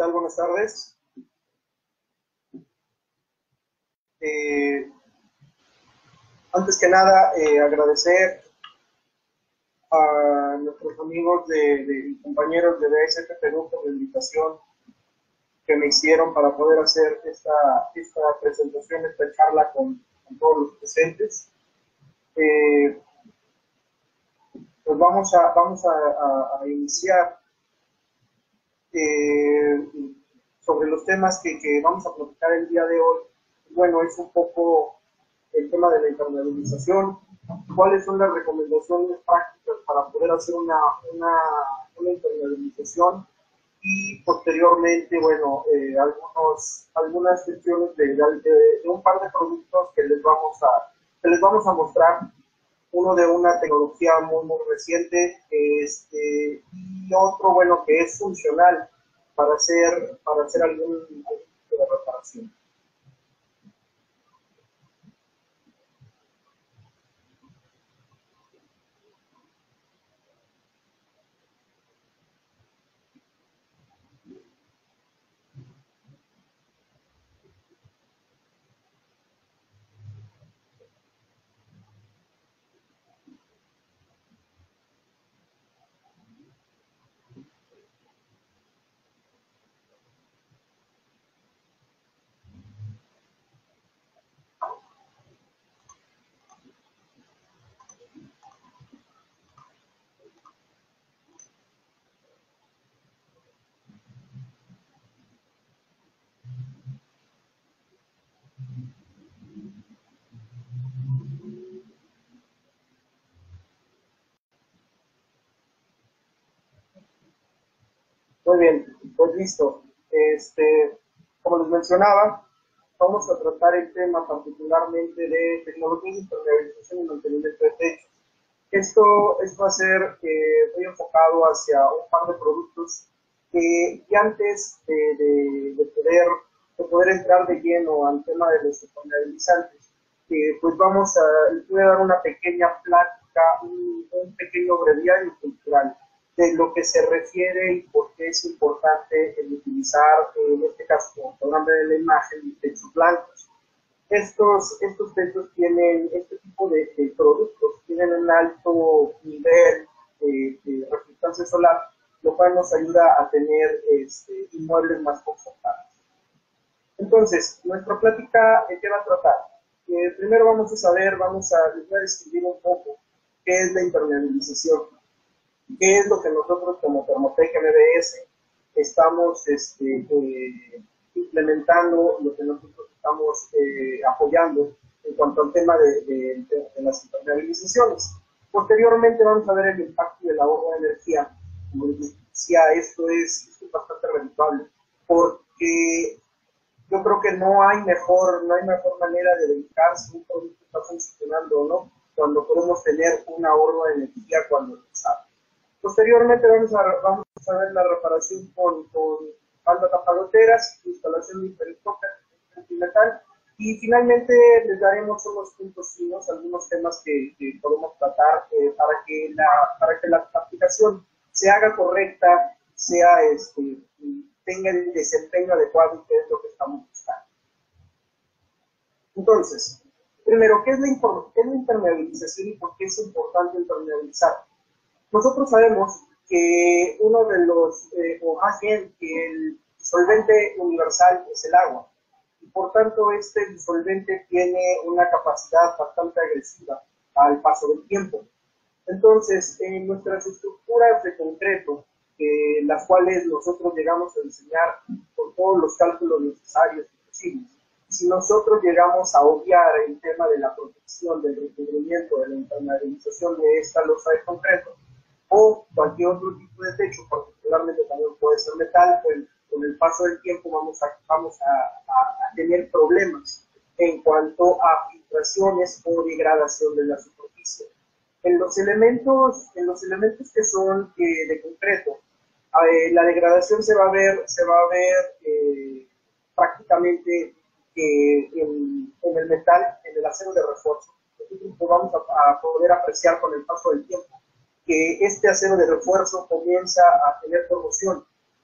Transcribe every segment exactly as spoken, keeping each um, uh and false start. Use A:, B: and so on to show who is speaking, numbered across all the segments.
A: tal? Buenas tardes. Eh, antes que nada, eh, agradecer a nuestros amigos de, de compañeros de B S F Perú por la invitación que me hicieron para poder hacer esta, esta presentación, esta charla con, con todos los presentes. Eh, pues vamos a, vamos a, a, a iniciar eh, sobre los temas que, que vamos a platicar el día de hoy. Bueno, es un poco el tema de la impermeabilización, cuáles son las recomendaciones prácticas para poder hacer una, una, una impermeabilización y posteriormente, bueno, eh, algunos, algunas cuestiones de, de, de un par de productos que les vamos a, que les vamos a mostrar. Uno de una tecnología muy, muy reciente, este, y otro, bueno, que es funcional para hacer, para hacer algún, algún tipo de reparación. Muy bien, pues listo. Este, como les mencionaba, vamos a tratar el tema particularmente de tecnologías de impermeabilización y mantenimiento de techos. Esto, esto va a ser eh, muy enfocado hacia un par de productos que, que antes de, de, de, poder, de poder entrar de lleno al tema de los impermeabilizantes, eh, pues vamos a, les voy a dar una pequeña plática, un, un pequeño breviario cultural de lo que se refiere y por qué es importante el utilizar, en este caso, como podrán ver en la imagen, techos blancos. Estos, estos techos tienen, este tipo de, de productos tienen un alto nivel de, de reflectancia solar, lo cual nos ayuda a tener este, inmuebles más confortables. Entonces, nuestra plática, ¿de qué va a tratar? Eh, primero vamos a saber, vamos a, les voy a describir un poco qué es la impermeabilización. ¿Qué es lo que nosotros como Thermotec M B S estamos este, eh, implementando, lo que nosotros estamos eh, apoyando en cuanto al tema de, de, de, de las impermeabilizaciones? Posteriormente vamos a ver el impacto del ahorro de energía. Como les decía, esto es, esto es bastante rentable, porque yo creo que no hay mejor, no hay mejor manera de verificar si un producto está funcionando o no, cuando podemos tener un ahorro de energía cuando lo usamos. Posteriormente vamos a, vamos a ver la reparación con, con banda tapagoteras, instalación de hiperestocas de metal, y finalmente les daremos unos puntos finos, algunos temas que, que podemos tratar eh, para, que la, para que la aplicación se haga correcta, sea, este, tenga el desempeño adecuado y que es lo que estamos buscando. Entonces, primero, ¿qué es la, qué es la impermeabilización y por qué es importante impermeabilizar? Nosotros sabemos que uno de los, eh, o más bien que el disolvente universal es el agua, y por tanto este disolvente tiene una capacidad bastante agresiva al paso del tiempo. Entonces, en nuestras estructuras de concreto, eh, las cuales nosotros llegamos a diseñar con todos los cálculos necesarios y posibles, si nosotros llegamos a obviar el tema de la protección, del recubrimiento, de la impermeabilización de esta losa de concreto, o cualquier otro tipo de techo, particularmente también puede ser metal, pues con el paso del tiempo vamos a, vamos a, a, a tener problemas en cuanto a filtraciones o degradación de la superficie. En los elementos, en los elementos que son eh, de concreto, eh, la degradación se va a ver, se va a ver eh, prácticamente eh, en, en el metal, en el acero de refuerzo. Nosotros vamos a, a poder apreciar con el paso del tiempo que este acero de refuerzo comienza a tener corrosión,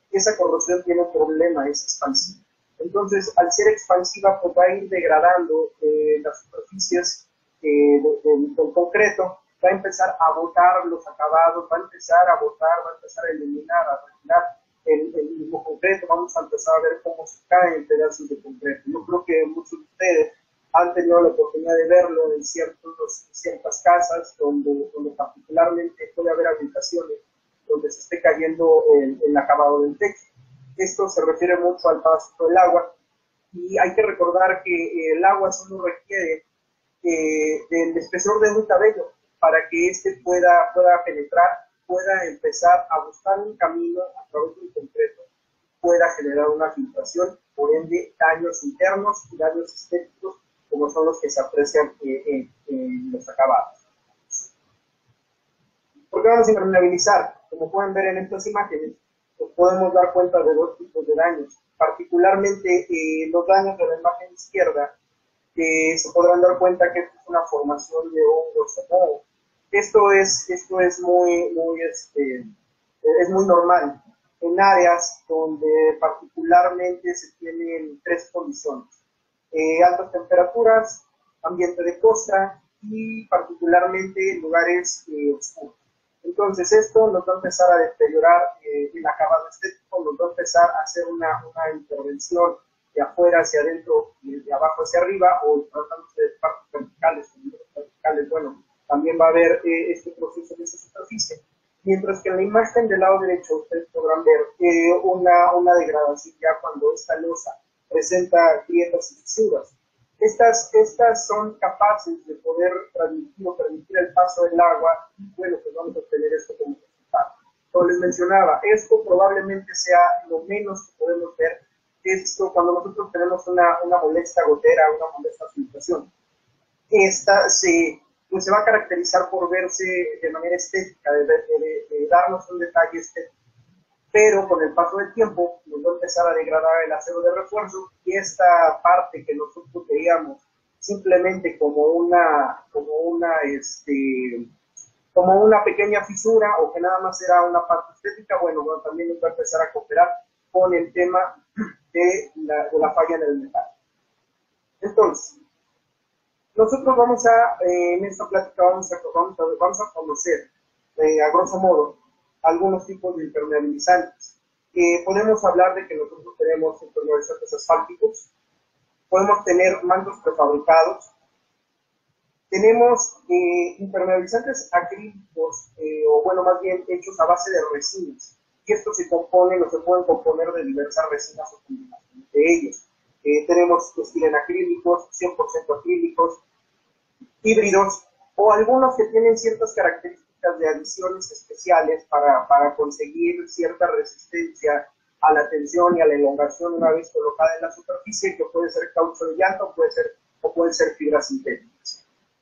A: esa corrosión tiene un problema, es expansiva. Entonces, al ser expansiva, pues va a ir degradando eh, las superficies eh, de, de, del concreto, va a empezar a botar los acabados, va a empezar a botar, va a empezar a eliminar, a retirar el, el mismo concreto, vamos a empezar a ver cómo se caen pedazos de concreto. Yo creo que muchos de ustedes han tenido la oportunidad de verlo en ciertos, ciertas casas donde, donde particularmente puede haber habitaciones donde se esté cayendo el, el acabado del techo. Esto se refiere mucho al paso del agua y hay que recordar que el agua solo requiere eh, del espesor de un cabello para que éste pueda, pueda penetrar, pueda empezar a buscar un camino a través del concreto, pueda generar una filtración, por ende daños internos y daños estéticos como son los que se aprecian eh, en, en los acabados. ¿Por qué vamos a impermeabilizar? Como pueden ver en estas imágenes, nos podemos dar cuenta de dos tipos de daños, particularmente eh, los daños de la imagen izquierda, que eh, se podrán dar cuenta que es una formación de hongos o moho. Esto es, esto es muy, muy, este, es muy normal en áreas donde particularmente se tienen tres condiciones: eh, altas temperaturas, ambiente de costa y particularmente lugares eh, oscuros. Entonces esto nos va a empezar a deteriorar eh, el acabado estético, nos va a empezar a hacer una, una intervención de afuera hacia adentro y de abajo hacia arriba, o tratándose de partes verticales, verticales, bueno, también va a haber eh, este proceso en esa superficie. Mientras que en la imagen del lado derecho ustedes podrán ver eh, una, una degradación ya cuando esta losa presenta grietas y fisuras. Estas, estas son capaces de poder transmitir o permitir el paso del agua y bueno, pues vamos a obtener esto como resultado. Como les mencionaba, esto probablemente sea lo menos que podemos ver. Esto cuando nosotros tenemos una, una molesta gotera, una molesta filtración. Esta se, pues se va a caracterizar por verse de manera estética, de, de, de, de darnos un detalle estético. Pero con el paso del tiempo nos va a empezar a degradar el acero de refuerzo y esta parte que nosotros veíamos simplemente como una, como una, este, como una pequeña fisura o que nada más era una parte estética, bueno, bueno también nos va a empezar a cooperar con el tema de la, de la falla en el metal. Entonces, nosotros vamos a, eh, en esta plática vamos a, vamos a, vamos a conocer, eh, a grosso modo, algunos tipos de impermeabilizantes. Eh, podemos hablar de que nosotros tenemos impermeabilizantes asfálticos, podemos tener mantos prefabricados, tenemos eh, impermeabilizantes acrílicos, eh, o bueno, más bien hechos a base de resinas, y estos se componen o se pueden componer de diversas resinas o combinaciones de ellos. Eh, tenemos estilenacrílicos, cien por ciento acrílicos, híbridos, o algunos que tienen ciertas características de adiciones especiales para, para conseguir cierta resistencia a la tensión y a la elongación una vez colocada en la superficie, que puede ser caucho de llanta o puede ser, o pueden ser fibras sintéticas.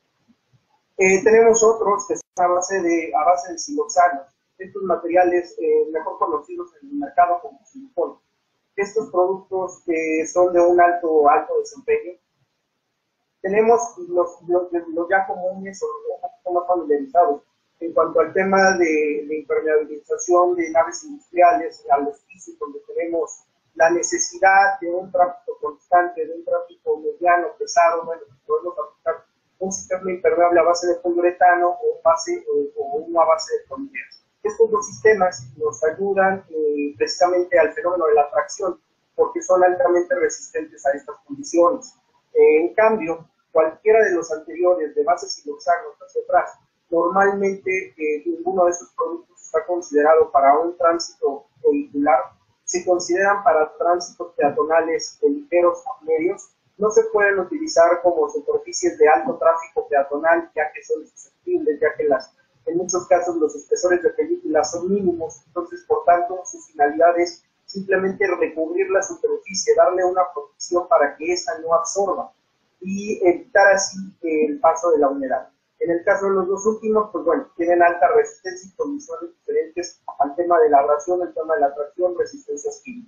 A: Eh, tenemos otros que son a base de, a base de siloxanos, estos materiales eh, mejor conocidos en el mercado como silicón. Estos productos eh, son de un alto, alto desempeño. Tenemos los, los, los ya comunes o los un poco más familiarizados en cuanto al tema de, de impermeabilización de naves industriales, a los pisos donde tenemos la necesidad de un tráfico constante, de un tráfico mediano, pesado, bueno, podemos aplicar un sistema impermeable a base de poliuretano o, base, o, o uno a base de polimeros. Estos dos sistemas nos ayudan eh, precisamente al fenómeno de la tracción porque son altamente resistentes a estas condiciones. Eh, en cambio, cualquiera de los anteriores de base siloxano hacia atrás, normalmente eh, ninguno de esos productos está considerado para un tránsito vehicular, se consideran para tránsitos peatonales de ligeros a medios, no se pueden utilizar como superficies de alto tráfico peatonal, ya que son susceptibles, ya que las, en muchos casos los espesores de película son mínimos, entonces por tanto su finalidad es simplemente recubrir la superficie, darle una protección para que ésta no absorba y evitar así el paso de la humedad. En el caso de los dos últimos, pues bueno, tienen alta resistencia y condiciones diferentes al tema de la abrasión, el tema de la tracción, resistencias químicas.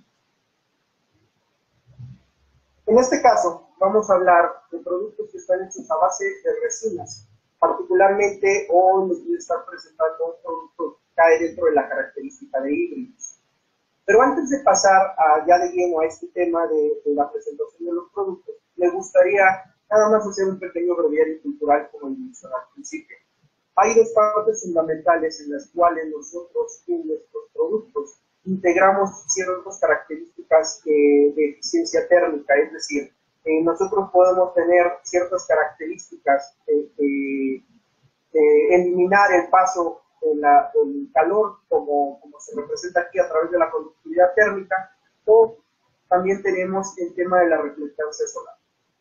A: En este caso, vamos a hablar de productos que están hechos a base de resinas. Particularmente, hoy les voy a estar presentando un producto que cae dentro de la característica de híbridos. Pero antes de pasar a, ya de lleno a este tema de, de la presentación de los productos, me gustaría nada más hacer un pequeño breviario cultural como mencioné al principio. Hay dos partes fundamentales en las cuales nosotros en nuestros productos integramos ciertas características eh, de eficiencia térmica, es decir, eh, nosotros podemos tener ciertas características de, de, de eliminar el paso del calor, como, como se representa aquí a través de la conductividad térmica, o también tenemos el tema de la reflectancia solar.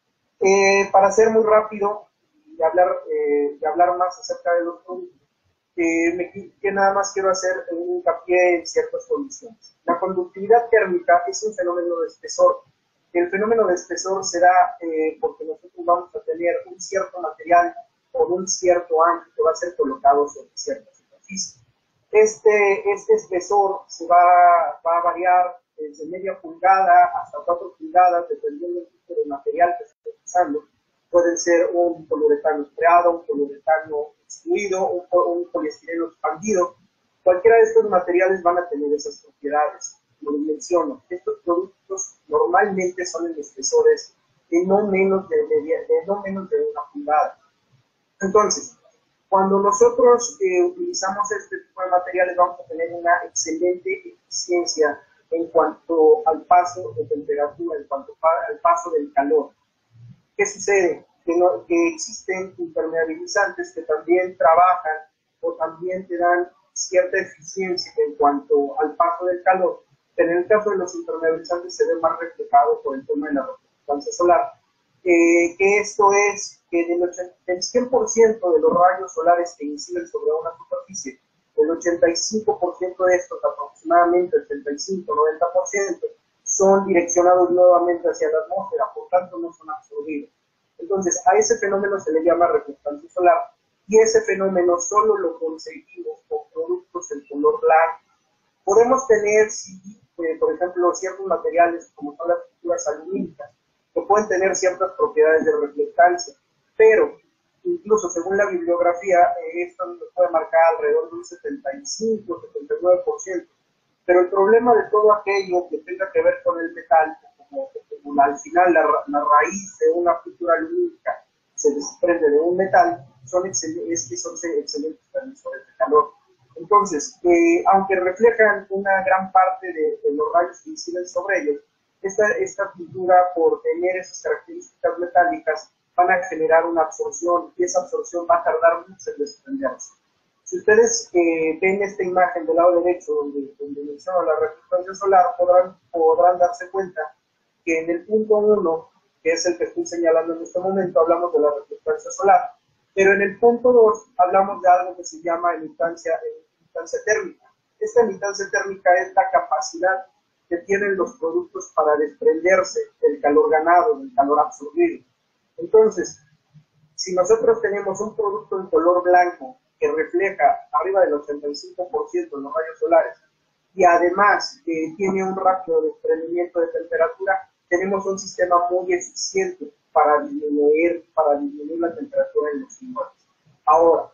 A: Eh, para ser muy rápido y hablar, eh, y hablar más acerca de los productos, eh, me, que nada más quiero hacer un hincapié en ciertas condiciones. La conductividad térmica es un fenómeno de espesor. El fenómeno de espesor se da eh, porque nosotros vamos a tener un cierto material con un cierto ancho que va a ser colocado sobre cierta superficie. Este, este espesor se va, va a variar desde media pulgada hasta cuatro pulgadas, dependiendo del tipo de material que se esté usando. Pueden ser un poliuretano espreado, un poliuretano extruido, un, un poliestireno expandido. Cualquiera de estos materiales van a tener esas propiedades. Como les menciono, estos productos normalmente son en espesores de no menos de, de, de, no menos de una pulgada. Entonces, cuando nosotros eh, utilizamos este tipo de materiales, vamos a tener una excelente eficiencia en cuanto al paso de temperatura, en cuanto al paso del calor. ¿Qué sucede? Que, no, que existen impermeabilizantes que también trabajan o también te dan cierta eficiencia en cuanto al paso del calor, pero en el caso de los impermeabilizantes se ve más reflejado por el tema de la reflectancia solar. Eh, que esto es que del, del cien por ciento de los rayos solares que inciden sobre una superficie, el ochenta y cinco por ciento de estos, aproximadamente ochenta y cinco a noventa por ciento, son direccionados nuevamente hacia la atmósfera, por tanto no son absorbidos. Entonces, a ese fenómeno se le llama reflectancia solar, y ese fenómeno solo lo conseguimos con productos en color blanco. Podemos tener, sí, eh, por ejemplo, ciertos materiales como son las fibras alumínicas, que pueden tener ciertas propiedades de reflectancia, pero incluso según la bibliografía, eh, esto nos puede marcar alrededor de un setenta y cinco, setenta y nueve por ciento. Pero el problema de todo aquello que tenga que ver con el metal, como, como al final la, la raíz de una fibra alumínica se desprende de un metal, son excelentes, es son excelentes transmisores de calor. Entonces, eh, aunque reflejan una gran parte de, de los rayos que inciden sobre ellos, esta, esta pintura, por tener esas características metálicas, van a generar una absorción, y esa absorción va a tardar mucho en desprenderse. Si ustedes eh, ven esta imagen del lado derecho, donde, donde menciono la reflectancia solar, podrán, podrán darse cuenta que en el punto uno, que es el que estoy señalando en este momento, hablamos de la reflectancia solar, pero en el punto dos hablamos de algo que se llama emitancia, emitancia térmica. Esta emitancia térmica es la capacidad que tienen los productos para desprenderse del calor ganado, del calor absorbido. Entonces, si nosotros tenemos un producto en color blanco que refleja arriba del ochenta y cinco por ciento en los rayos solares y además eh, tiene un ratio de desprendimiento de temperatura, tenemos un sistema muy eficiente para disminuir, para disminuir la temperatura en los inmuebles. Ahora,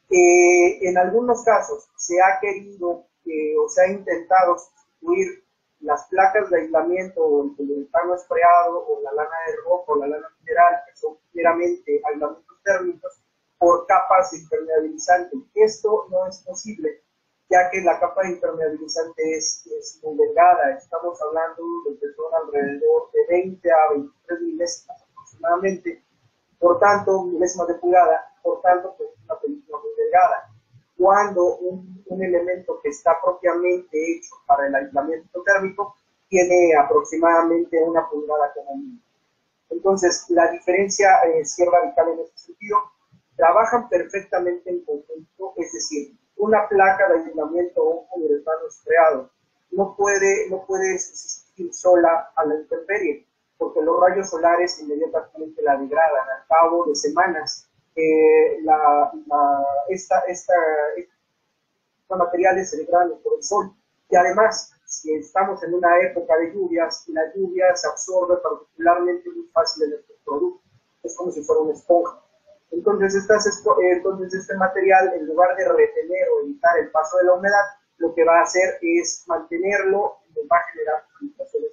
A: eh, en algunos casos se ha querido eh, o se ha intentado sustituir las placas de aislamiento o el poliuretano espreado o la lana de ropa o la lana mineral, que son meramente aislamientos térmicos, por capas de impermeabilizante. Esto no es posible, ya que la capa de impermeabilizante es, es muy delgada. Estamos hablando de que son alrededor de veinte a veintitrés milésimas aproximadamente, por tanto, milésimas de pulgada, por tanto, pues es una película muy delgada. Cuando un, un elemento que está propiamente hecho para el aislamiento térmico tiene aproximadamente una pulgada como mínimo. Entonces, la diferencia eh, sí es radical en este sentido. Trabajan perfectamente en conjunto, es decir, una placa de aislamiento o un poliuretano espreado no puede, no puede existir sola a la intemperie, porque los rayos solares inmediatamente la degradan. Al cabo de semanas, eh, la, la, esta, esta, estos materiales se degradan por el sol. Y además, si estamos en una época de lluvias, la lluvia se absorbe particularmente muy fácil en estos productos. Es como si fuera una esponja. Entonces, estas, entonces este material, en lugar de retener o evitar el paso de la humedad, lo que va a hacer es mantenerlo y nos va a generar filtraciones.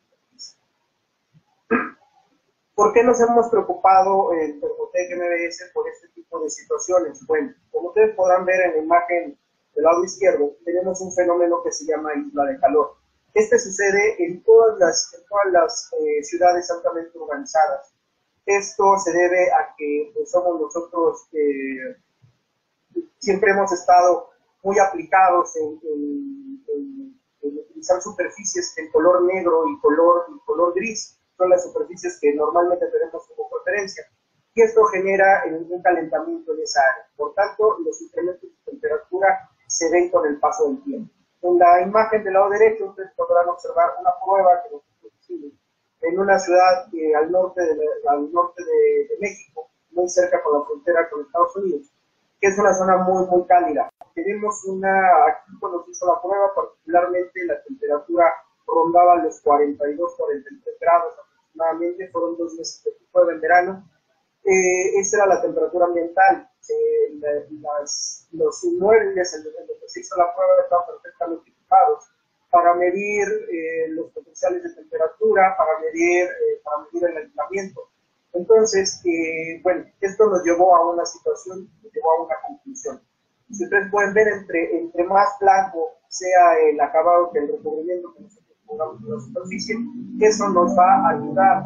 A: ¿Por qué nos hemos preocupado en Thermotec M B S por este tipo de situaciones? Bueno, como ustedes podrán ver en la imagen del lado izquierdo, tenemos un fenómeno que se llama isla de calor. Este sucede en todas las, en todas las eh, ciudades altamente urbanizadas. Esto se debe a que pues, somos nosotros, eh, siempre hemos estado muy aplicados en, en, en, en utilizar superficies en color negro y color, y color gris. Son las superficies que normalmente tenemos como preferencia. Y esto genera un calentamiento en esa área. Por tanto, los incrementos de temperatura se ven con el paso del tiempo. En la imagen del lado derecho, ustedes podrán observar una prueba que nosotros hicimos en una ciudad eh, al norte, de, al norte de, de México, muy cerca con la frontera con Estados Unidos, que es una zona muy, muy cálida. Tenemos una, aquí cuando se hizo la prueba, particularmente la temperatura rondaba los cuarenta y dos, cuarenta y tres grados aproximadamente, fueron dos meses de prueba en verano. Eh, esa era la temperatura ambiental. Eh, la, las, los inmuebles en los que se hizo la prueba estaban perfectamente equipados para medir eh, los potenciales de temperatura, para medir, eh, para medir el aislamiento. Entonces, eh, bueno, esto nos llevó a una situación, nos llevó a una conclusión. Si ustedes pueden ver, entre, entre más blanco sea el acabado que el recubrimiento que nosotros pongamos en la superficie, eso nos va a ayudar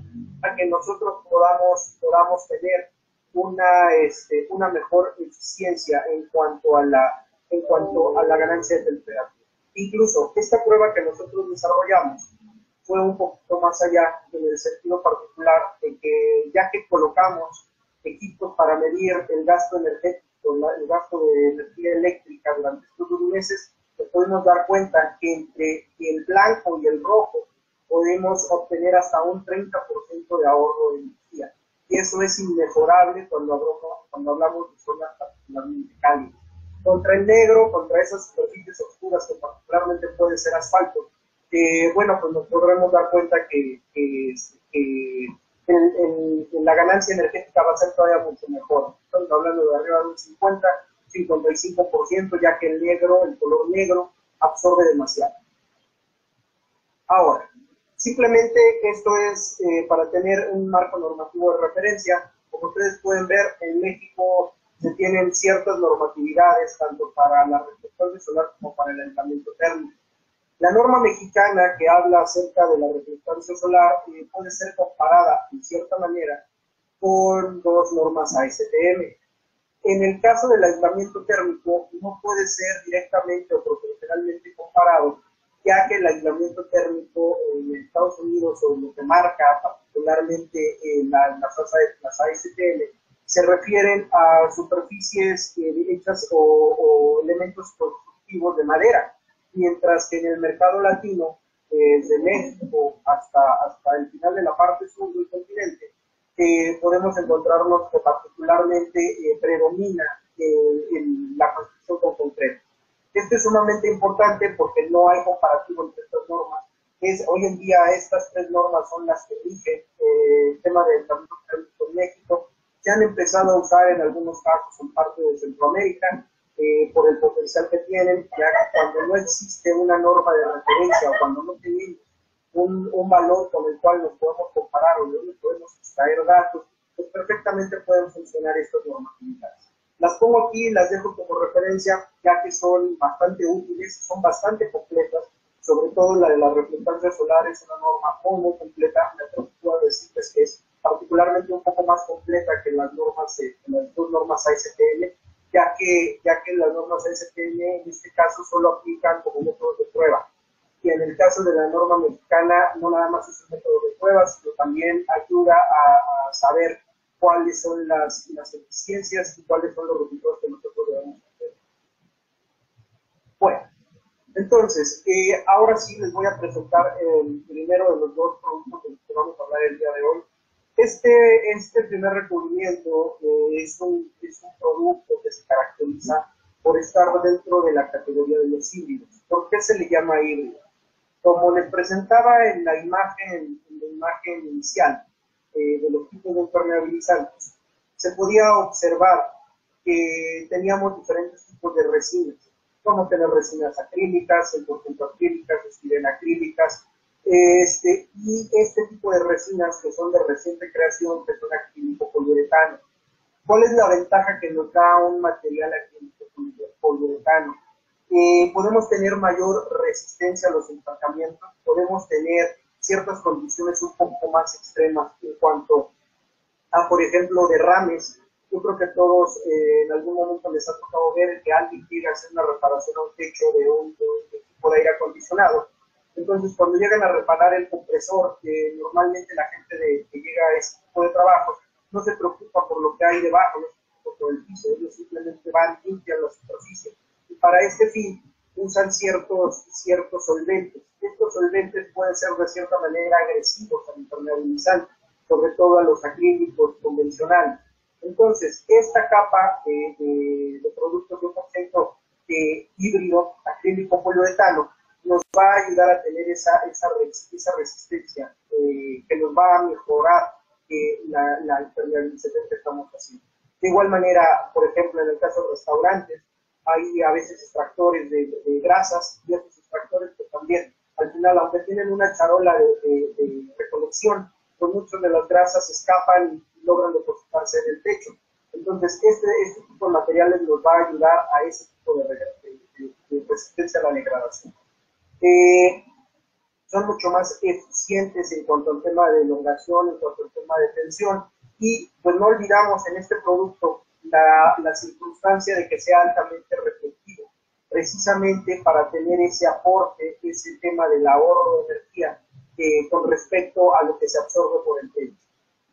A: a que nosotros podamos, podamos tener una, este, una mejor eficiencia en cuanto a la, en cuanto a la ganancia de temperatura. Incluso esta prueba que nosotros desarrollamos fue un poquito más allá en el sentido particular de que ya que colocamos equipos para medir el gasto energético, el gasto de energía eléctrica durante estos dos meses, nos podemos dar cuenta que entre el blanco y el rojo podemos obtener hasta un treinta por ciento de ahorro de energía. Y eso es inmejorable cuando hablamos, cuando hablamos de zonas particularmente cálidas. Contra el negro, contra esas superficies oscuras que particularmente puede ser asfalto, eh, bueno, pues nos podremos dar cuenta que, que, que el, el, la ganancia energética va a ser todavía mucho mejor. Estamos hablando de arriba de un cincuenta, cincuenta y cinco por ciento, ya que el negro, el color negro, absorbe demasiado. Ahora, simplemente esto es eh, para tener un marco normativo de referencia. Como ustedes pueden ver, en México se tienen ciertas normatividades tanto para la reflectancia solar como para el aislamiento térmico. La norma mexicana que habla acerca de la reflectancia solar eh, puede ser comparada en cierta manera con dos normas A S T M. En el caso del aislamiento térmico no puede ser directamente o proporcionalmente comparado, ya que el aislamiento térmico en Estados Unidos, o lo que marca particularmente en la, las, las A S T M, se refieren a superficies eh, hechas o, o elementos constructivos de madera, mientras que en el mercado latino, eh, desde México hasta, hasta el final de la parte sur del continente, eh, podemos encontrarnos que particularmente eh, predomina eh, en la construcción con concreto. Esto es sumamente importante porque no hay comparativo entre estas normas. Es, hoy en día estas tres normas son las que rigen eh, el tema del aislamiento térmico en México. Se han empezado a usar en algunos casos en parte de Centroamérica eh, por el potencial que tienen, ya que cuando no existe una norma de referencia o cuando no tenemos un, un valor con el cual nos podemos comparar o de donde podemos extraer datos, pues perfectamente pueden funcionar estas normatividades. Las pongo aquí, las dejo como referencia, ya que son bastante útiles, son bastante completas, sobre todo la de la reflectancia solar es una norma muy, muy completa. Me puedo decirles que es particularmente un poco más completa que las normas, eh, las dos normas A S T M, ya que, ya que las normas A S T M en este caso solo aplican como métodos de prueba. Y en el caso de la norma mexicana, no nada más es un método de prueba, sino también ayuda a, a saber cuáles son las, las eficiencias y cuáles son los resultados que nosotros debemos hacer. Bueno, entonces, eh, ahora sí les voy a presentar el primero de los dos productos de los que vamos a hablar el día de hoy. Este, este primer recubrimiento eh, es, un, es un producto que se caracteriza por estar dentro de la categoría de los híbridos. ¿Por qué se le llama híbrido? Como les presentaba en la imagen, en la imagen inicial, Eh, de los tipos de impermeabilizantes, se podía observar que teníamos diferentes tipos de resinas. Vamos a tener resinas acrílicas, cien por ciento acrílicas, estirena acrílicas, este, y este tipo de resinas que son de reciente creación, que son acrílico poliuretano. ¿Cuál es la ventaja que nos da un material acrílico poliuretano? Eh, podemos tener mayor resistencia a los empaquetamientos, podemos tener ciertas condiciones un poco más extremas en cuanto a, por ejemplo, derrames. Yo creo que todos eh, en algún momento les ha tocado ver que alguien quiere hacer una reparación a un techo de un, de un equipo de aire acondicionado. Entonces, cuando llegan a reparar el compresor, eh, normalmente la gente de, que llega a ese tipo de trabajo no se preocupa por lo que hay debajo, no se preocupa por el piso, ellos simplemente van, limpian la superficie. Y para este fin usan ciertos, ciertos solventes. Estos solventes pueden ser de cierta manera agresivos al impermeabilizante, sobre todo a los acrílicos convencionales. Entonces, esta capa de, de, de productos cien por ciento de híbrido acrílico poliuretano nos va a ayudar a tener esa, esa, esa resistencia eh, que nos va a mejorar eh, la, la impermeabilización que estamos haciendo. De igual manera, por ejemplo, en el caso de restaurantes, hay a veces extractores de, de, de grasas y esos extractores que también, al final, aunque tienen una charola de, de, de recolección, pues muchas de las grasas escapan y logran depositarse en el techo. Entonces, este, este tipo de materiales nos va a ayudar a ese tipo de, de, de, de resistencia a la degradación. Eh, son mucho más eficientes en cuanto al tema de elongación, en cuanto al tema de tensión, y pues no olvidamos en este producto la, la circunstancia de que sea altamente reflectivo, precisamente para tener ese aporte, ese tema del ahorro de energía eh, con respecto a lo que se absorbe por el techo.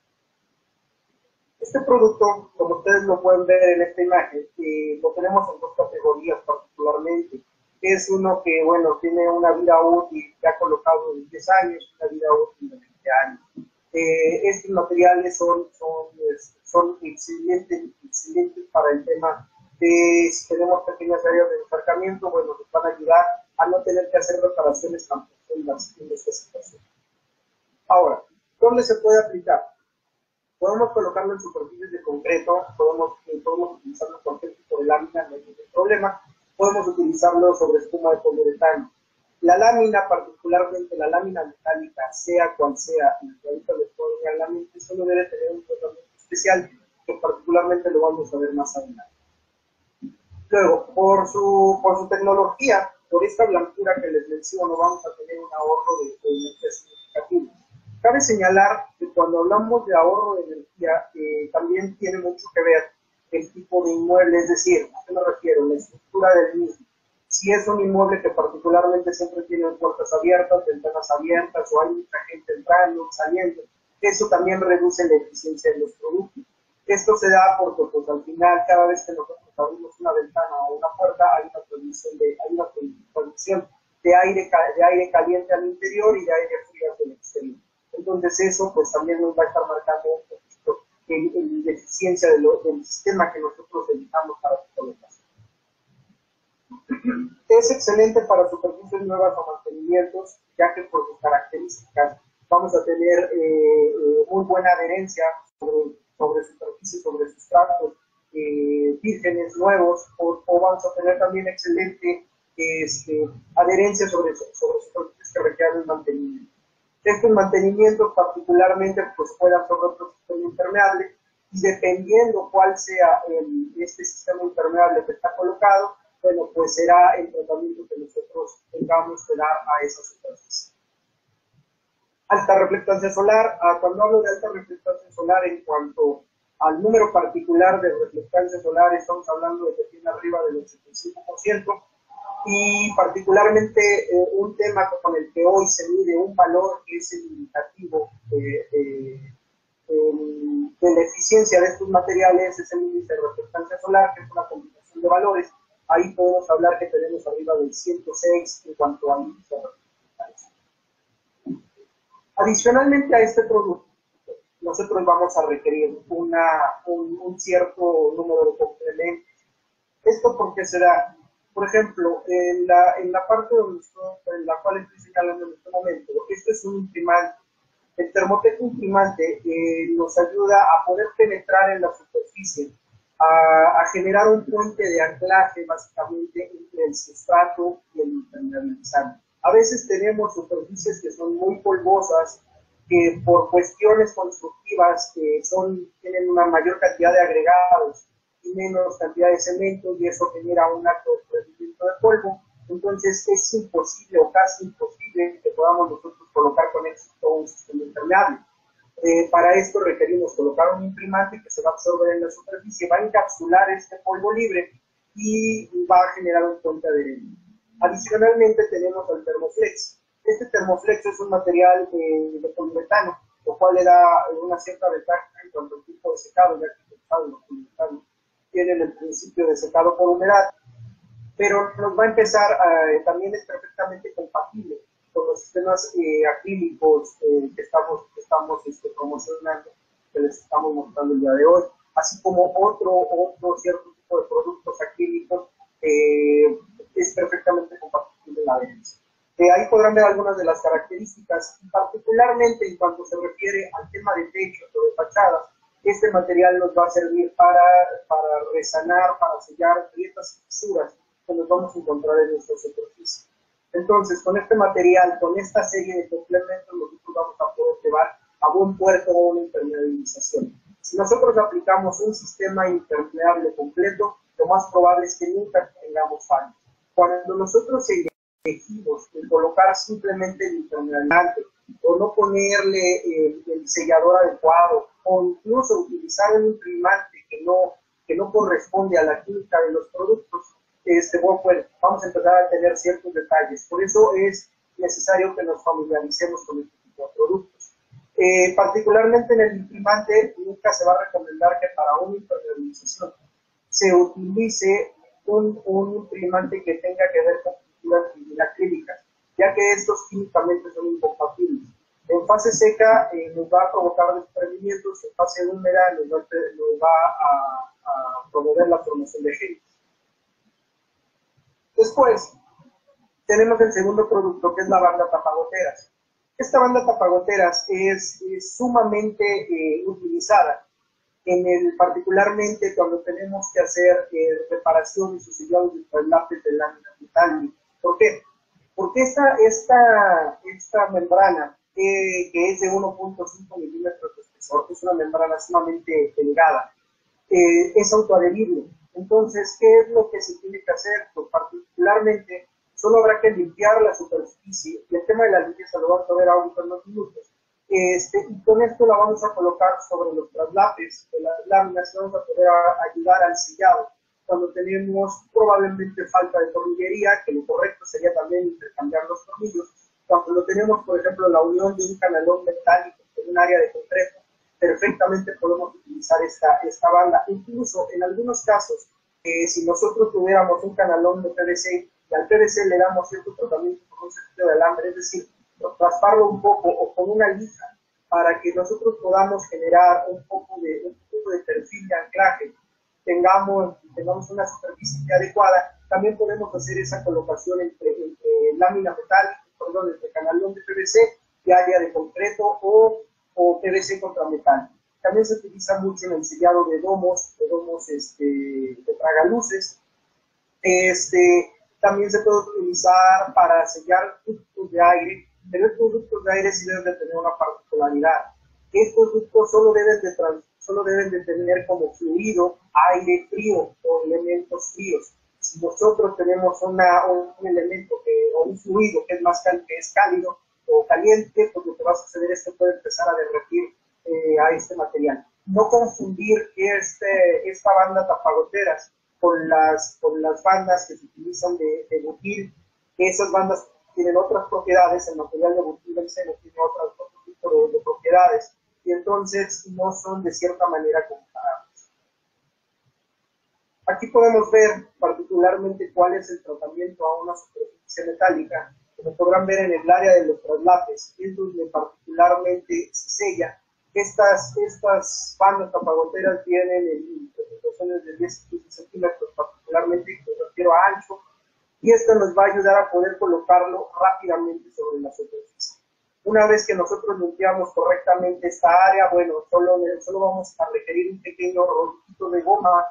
A: Este producto, como ustedes lo pueden ver en esta imagen, eh, lo tenemos en dos categorías particularmente. Es uno que, bueno, tiene una vida útil ya colocado de diez años, una vida útil de veinte años. Eh, estos materiales son, son, son excelentes, excelentes para el tema de si tenemos pequeñas áreas de encharcamiento, bueno, nos van a ayudar a no tener que hacer reparaciones tan profundas en esta situación. Ahora, ¿dónde se puede aplicar? Podemos colocarlo en superficies de concreto, podemos, podemos utilizarlo en cualquier tipo de lámina, no hay ningún problema. Podemos utilizarlo sobre espuma de poliuretano. La lámina, particularmente la lámina metálica, sea cual sea, y ahorita les puedo enseñar la mente, solo debe tener un tratamiento especial, que particularmente lo vamos a ver más adelante. Luego, por su, por su tecnología, por esta blancura que les menciono, vamos a tener un ahorro de, de energía significativo. Cabe señalar que cuando hablamos de ahorro de energía, eh, también tiene mucho que ver el tipo de inmueble, es decir, ¿a qué me refiero? La estructura del mismo. Si es un inmueble que particularmente siempre tiene puertas abiertas, ventanas abiertas, o hay mucha gente entrando, saliendo, eso también reduce la eficiencia de los productos. Esto se da porque, pues, al final, cada vez que nosotros abrimos una ventana o una puerta, hay una producción de, hay una producción de aire, de aire caliente al interior y de aire frío hacia el exterior. Entonces eso pues también nos va a estar marcando un poquito la eficiencia de lo, del sistema que nosotros dedicamos para su colocación. Es excelente para superficies nuevas o mantenimientos, ya que por sus características vamos a tener eh, eh, muy buena adherencia sobre, sobre superficies, sobre sustratos eh, vírgenes nuevos, o, o vamos a tener también excelente este, adherencia sobre, sobre superficies que requieran mantenimiento. Estos mantenimientos particularmente pues puedan ser otro sistema impermeable, y dependiendo cuál sea el, este sistema impermeable que está colocado, bueno, pues será el tratamiento que nosotros tengamos que dar a esa superficie. Alta reflectancia solar. Cuando hablo de alta reflectancia solar en cuanto al número particular de reflectancia solar, estamos hablando de que tiene arriba del ochenta y cinco por ciento. Y particularmente eh, un tema con el que hoy se mide un valor que es el indicativo eh, eh, el, de la eficiencia de estos materiales, es el índice de reflectancia solar, que es una combinación de valores. Ahí podemos hablar que tenemos arriba del ciento seis en cuanto al índice de reflectancia. Adicionalmente a este producto, nosotros vamos a requerir una, un, un cierto número de complementos. ¿Esto por qué se da? Por ejemplo, en la, en la parte donde estoy, en la cual estoy señalando en este momento, este es un imprimante. El Thermotec imprimante eh, nos ayuda a poder penetrar en la superficie a, a generar un puente de anclaje básicamente entre el sustrato y el impermeabilizante. A veces tenemos superficies que son muy polvosas, que por cuestiones constructivas que son, tienen una mayor cantidad de agregados y menos cantidad de cemento, y eso genera un alto desprendimiento de polvo. Entonces es imposible o casi imposible que podamos nosotros colocar con éxito un sistema impermeable. Eh, para esto requerimos colocar un imprimante que se va a absorber en la superficie, va a encapsular este polvo libre y va a generar un puente adherente. Adicionalmente tenemos el Thermoflex. Este Thermoflex es un material eh, de poliuretano, lo cual le da una cierta ventaja en cuanto al tipo de secado, ya que los poliuretanos tienen el principio de secado por humedad, pero nos va a empezar, a, también es perfectamente compatible con los sistemas eh, acrílicos eh, que estamos, que estamos este, promocionando, que les estamos mostrando el día de hoy, así como otro, otro cierto tipo de productos acrílicos eh, es perfectamente compatible en la adherencia. Eh, ahí podrán ver algunas de las características, particularmente en cuanto se refiere al tema de techos o de fachadas. Este material nos va a servir para, para resanar, para sellar grietas y fisuras que nos vamos a encontrar en nuestra superficie. Entonces, con este material, con esta serie de complementos, nosotros vamos a poder llevar a buen puerto una impermeabilización. Si nosotros aplicamos un sistema impermeable completo, lo más probable es que nunca tengamos fallos. Cuando nosotros elegimos el colocar simplemente el impermeabilizante, o no ponerle el, el sellador adecuado, o incluso utilizar un imprimante que no, que no corresponde a la química de los productos, este, bueno, pues vamos a empezar a tener ciertos detalles. Por eso es necesario que nos familiaricemos con este tipo de productos. Eh, particularmente en el imprimante, nunca se va a recomendar que para una impermeabilización se utilice un, un imprimante que tenga que ver con pinturas acrílicas, ya que estos químicamente son incompatibles. En fase seca eh, nos va a provocar desprendimientos, en fase húmeda nos va, nos va a, a promover la formación de geles. Después, tenemos el segundo producto, que es la banda tapagoteras. Esta banda tapagoteras es, es sumamente eh, utilizada, en el, particularmente cuando tenemos que hacer eh, reparaciones o sellados de traslates de láminas metálicas. ¿Por qué? Porque esta, esta, esta membrana, eh, que es de uno punto cinco milímetros de espesor, es una membrana sumamente delgada, eh, es autoadherible. Entonces, ¿qué es lo que se tiene que hacer? Pues particularmente, solo habrá que limpiar la superficie, y el tema de la limpieza lo vamos a ver ahorita en unos minutos, este, y con esto la vamos a colocar sobre los traslapes de las láminas y vamos a poder a, ayudar al sellado. Cuando tenemos probablemente falta de tornillería, que lo correcto sería también intercambiar los tornillos. Cuando tenemos, por ejemplo, la unión de un canalón metálico con un área de concreto, perfectamente podemos utilizar esta, esta banda. Incluso en algunos casos, eh, si nosotros tuviéramos un canalón de P V C y al P V C le damos cierto tratamiento con un cepillo de alambre, es decir, rasparlo un poco o con una lija para que nosotros podamos generar un poco de, un poco de perfil de anclaje, tengamos, tengamos una superficie adecuada, también podemos hacer esa colocación entre, entre lámina metálica, perdón, entre canalón de P V C y área de concreto o o P V C contra metal. También se utiliza mucho en el sellado de domos, de domos este, de tragaluces. Este, también se puede utilizar para sellar ductos de aire, pero estos ductos de aire sí deben de tener una particularidad. Estos ductos solo deben de, trans, solo deben de tener como fluido aire frío o elementos fríos. Si nosotros tenemos una, un, un elemento que, o un fluido que es más que es cálido, o caliente, pues lo que va a suceder es que puede empezar a derretir eh, a este material. No confundir este, esta banda tapagoteras con las, con las bandas que se utilizan de, de butil, que esas bandas tienen otras propiedades, el material de butil tiene otras, otro tipo de, de propiedades, y entonces no son de cierta manera comparables. Aquí podemos ver particularmente cuál es el tratamiento a una superficie metálica. Como podrán ver en el área de los traslapes, es donde particularmente se sella. Estas, estas bandas tapagoteras tienen presentaciones de diez a quince centímetros, particularmente, me refiero a ancho, y esto nos va a ayudar a poder colocarlo rápidamente sobre la superficie. Una vez que nosotros limpiamos correctamente esta área, bueno, solo, solo vamos a requerir un pequeño rollito de goma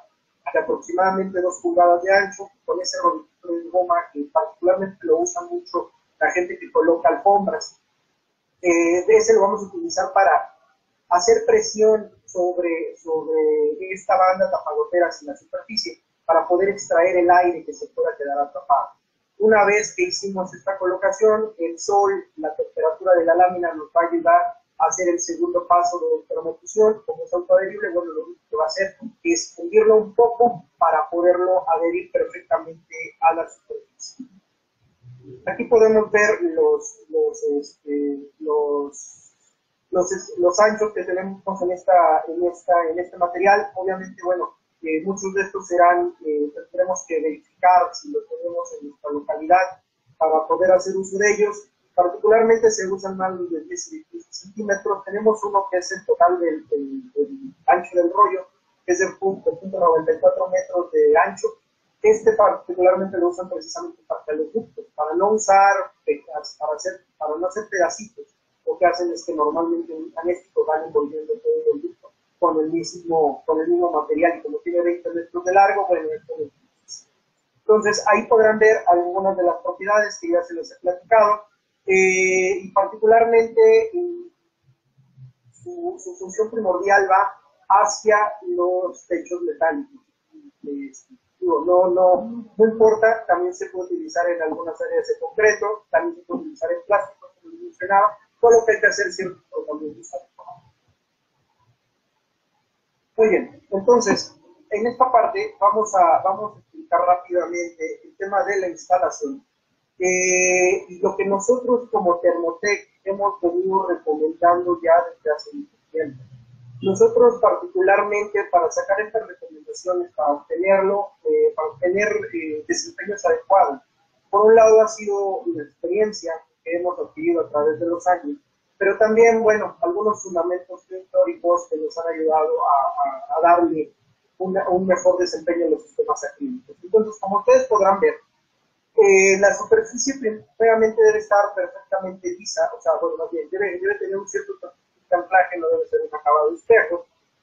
A: de aproximadamente dos pulgadas de ancho, con ese rodillito de goma que particularmente lo usa mucho la gente que coloca alfombras. Eh, ese lo vamos a utilizar para hacer presión sobre, sobre esta banda tapagoteras en la superficie para poder extraer el aire que se pueda quedar atrapado. Una vez que hicimos esta colocación, el sol, la temperatura de la lámina nos va a ayudar a hacer el segundo paso de termofusión. Como es autoadherible, bueno, lo único que va a hacer es fundirlo un poco para poderlo adherir perfectamente a la superficie. Aquí podemos ver los, los, este, los, los, los anchos que tenemos en, esta, en, esta, en este material. Obviamente, bueno, eh, muchos de estos serán, eh, tendremos que verificar si los tenemos en nuestra localidad para poder hacer uso de ellos. Particularmente se usan más los de diez y quince centímetros. Tenemos uno que es el total del, del, del ancho del rollo, que es de punto noventa y cuatro metros de ancho. Este particularmente lo usan precisamente para los ductos, para no usar, para, hacer, para no hacer pedacitos. Lo que hacen es que normalmente un anéstico van envolviendo todo el ducto con el mismo, con el mismo material, y como tiene veinte metros de largo, bueno, esto es difícil. Entonces ahí podrán ver algunas de las propiedades que ya se les he platicado, eh, y particularmente eh, su, su función primordial va hacia los techos metálicos. Eh, No, no, no importa, también se puede utilizar en algunas áreas de concreto, también se puede utilizar en plástico, como les mencionaba, solo que hay que hacer ciertos tratamientos. Muy bien, entonces, en esta parte vamos a, vamos a explicar rápidamente el tema de la instalación. Eh, y lo que nosotros como Thermotec hemos venido recomendando ya desde hace mucho tiempo. Nosotros particularmente para sacar estas recomendaciones, para obtenerlo, eh, para obtener eh, desempeños adecuados, por un lado ha sido una experiencia que hemos adquirido a través de los años, pero también, bueno, algunos fundamentos históricos que nos han ayudado a, a, a darle una, un mejor desempeño en los sistemas acrílicos. Entonces, como ustedes podrán ver, eh, la superficie primeramente debe estar perfectamente lisa, o sea, bueno, más bien, debe, debe tener un cierto anclaje, no debe ser un acabado de espejo,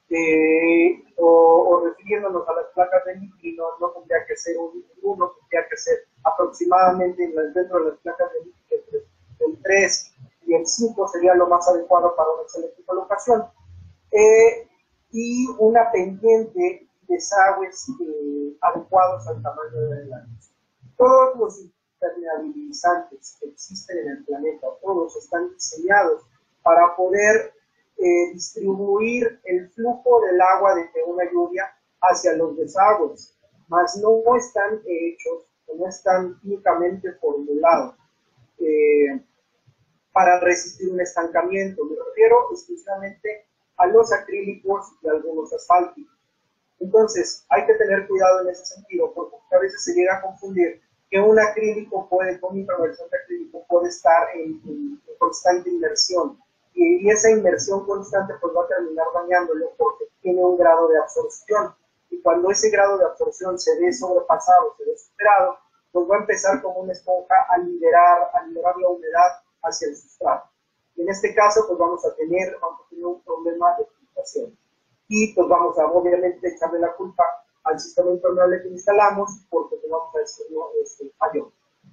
A: eh, o, o refiriéndonos a las placas de Nitri, no, no tendría que ser un uno, tendría que ser aproximadamente dentro de las placas de Nitri entre el tres y el cinco sería lo más adecuado para una excelente colocación, eh, y una pendiente de desagües eh, adecuados al tamaño de la luz. Todos los impermeabilizantes que existen en el planeta, todos están diseñados para poder eh, distribuir el flujo del agua desde una lluvia hacia los desagües, mas no están hechos, no están químicamente formulados eh, para resistir un estancamiento. Me refiero exclusivamente a los acrílicos y a algunos asfálticos. Entonces, hay que tener cuidado en ese sentido, porque a veces se llega a confundir que un acrílico puede, con introversión de acrílico, puede estar en, en, en constante inmersión. Y, y esa inmersión constante pues va a terminar dañándolo porque tiene un grado de absorción. Y cuando ese grado de absorción se ve sobrepasado, se ve superado, pues va a empezar como una esponja a liberar, a liberar la humedad hacia el sustrato. Y en este caso, pues vamos a tener, vamos a tener un problema de filtración. Y pues vamos a obviamente echarle la culpa al sistema impermeable que instalamos porque pues, vamos a decirlo, este, falló.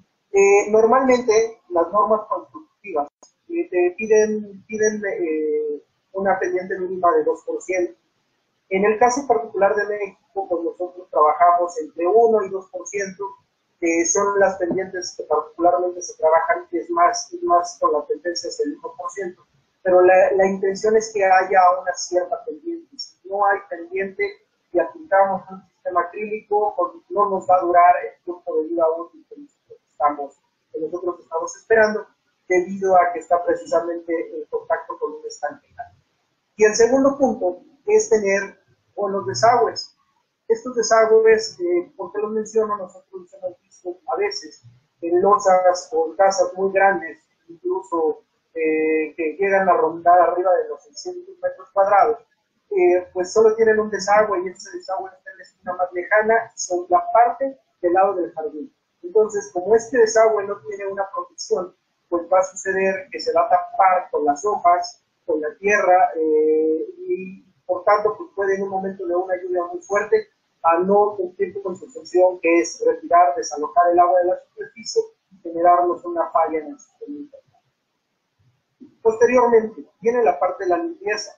A: Eh, normalmente las normas constructivas eh, te piden, piden eh, una pendiente mínima de dos por ciento. En el caso particular de México, pues nosotros trabajamos entre uno y dos por ciento, que son las pendientes que particularmente se trabajan, que es más, es más con las tendencias del uno por ciento. Pero la, la intención es que haya una cierta pendiente. Si no hay pendiente y aplicamos un sistema acrílico, pues no nos va a durar el tiempo de vida útil que nosotros estamos, que nosotros estamos esperando, debido a que está precisamente en contacto con un estanque. Y el segundo punto es tener buenos desagües. Estos desagües, eh, ¿por qué los menciono? Nosotros hemos visto a veces en losas o casas muy grandes, incluso eh, que llegan a rondar arriba de los seiscientos metros cuadrados, eh, pues solo tienen un desagüe y ese desagüe está en la esquina más lejana, son la parte del lado del jardín. Entonces, como este desagüe no tiene una protección, pues va a suceder que se va a tapar con las hojas, con la tierra, eh, y por tanto, pues puede en un momento de una lluvia muy fuerte a no cumplir con su función, que es retirar, desalojar el agua de la superficie y generarnos una falla en el sistema interno. Posteriormente, viene la parte de la limpieza.